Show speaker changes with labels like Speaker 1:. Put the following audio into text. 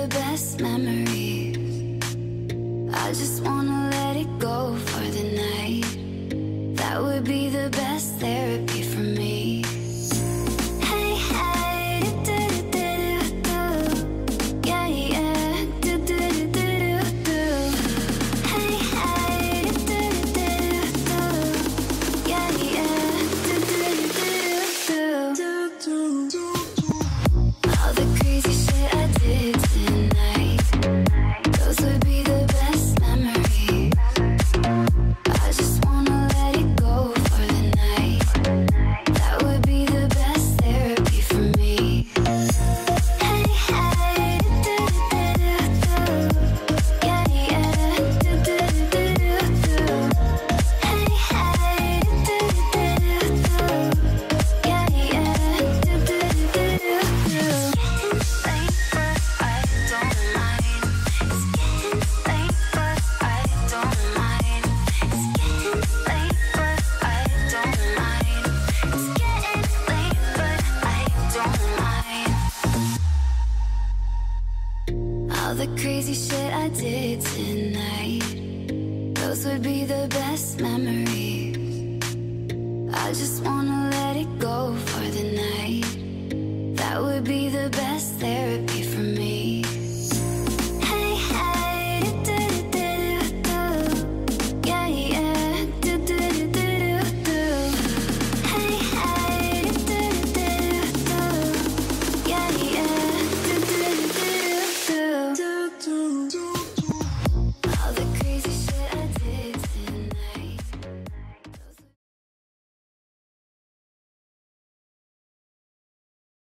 Speaker 1: best memories. I just wanna let it go for the night. That would be the best therapy for me. Hey, hey, do-do-do-do-do. Yeah, yeah, do-do-do-do-do. Hey, hey, do-do-do-do-do. Yeah, yeah, do-do-do-do-do. All the crazy shit I did tonight, those would be the best memories. I just wanna let it go for the night. That would be the best therapy for me. Hey, hey, do-do-do-do-do. Yeah, yeah, do-do-do-do-do. Hey, hey, do-do-do-do-do. Yeah, yeah, do-do-do-do-do. All the crazy shit I did tonight, those would be the best memories. I just wanna let it go for the night. That would be the best